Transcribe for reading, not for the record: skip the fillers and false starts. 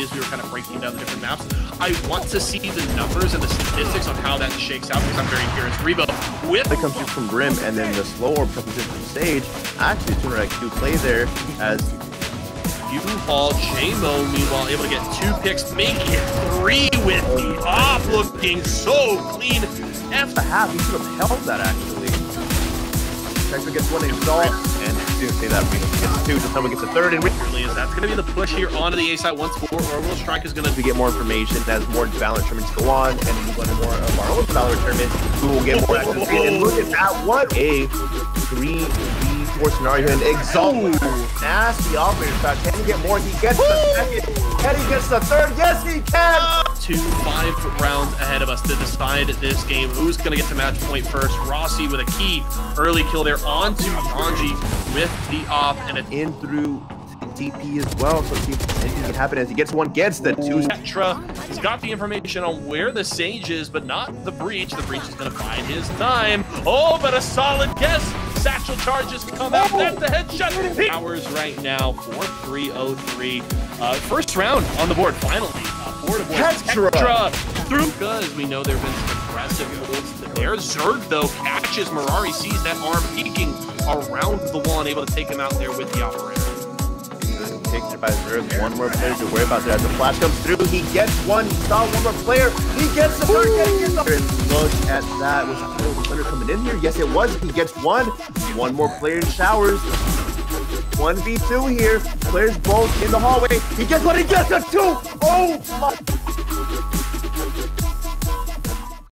as we were kind of breaking down the different maps. I want to see the numbers and the statistics on how that shakes out because I'm very curious. Rebo with it comes through from Brim, and then the slow orb comes in from Sage. Actually, Tunerek do play there as U-Haul, J-Mo, meanwhile, able to get 2 picks, making it 3 with the off, looking so clean. F a half, he should have held that actually. Texter gets 1 install, and didn't say that, but he gets 2, so someone gets a 3rd, and really is that's going to be the push here onto the A side once more. Orbital Strike is going to get more information as more Valorant tournaments go on, and we run more of our own Valorant tournament, who will get more access. And look at that, what a 3v4 scenario, and Exalt, nasty operator shot. Can he get more? He gets the second. Can he gets the 3rd? Yes, he can! 5 rounds ahead of us to decide this game. Who's going to get to match point first? Rossi with a key early kill there onto Anji with the off, and it's in through TP as well, so see if anything can happen as he gets 1, gets the 2. Petra has got the information on where the Sage is, but not the Breach. The Breach is going to find his time. Oh, but a solid guess. Satchel charges come out. That's the headshot. Hours right now, 4-3-0-3. First round on the board, finally. Petra through, because we know there have been some aggressive holds there. Zerg, though, catches Mirari, sees that arm peeking around the wall and able to take him out there with the operator. Taken by Zerg, 1 more player to worry about there. As the flash comes through, he gets 1, he saw 1 more player, he gets the 3rd, and look at that, was the Thunder coming in here? Yes, it was, he gets 1 more player in showers. 1v2 here, players both in the hallway, he gets 1, he gets a 2! Oh my